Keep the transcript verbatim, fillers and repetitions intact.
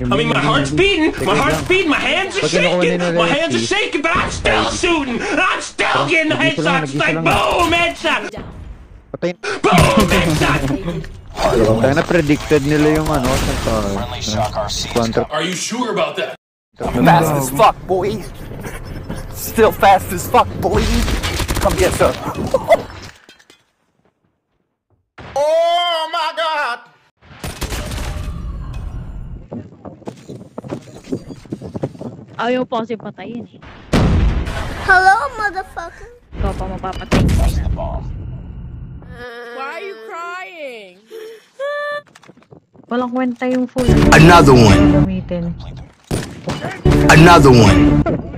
I mean, my heart's beating, my heart's beating, my hands are shaking, my hands are shaking, but I'm still shooting. I'm still getting the headshots. Like boom, headshot. Patay. Boom, headshot. Kaya na predicted nila yung ano sa Quantum. Are you sure about that? Fast as fuck, boy. Still fast as fuck, boy. Come get some. Oh my god. Ayaw po kasi patayin eh. Hello, motherfucker. Ikaw pa mapapatay. Why are you crying? Walang kwenta yung full. Another one. Gamitin. Another one.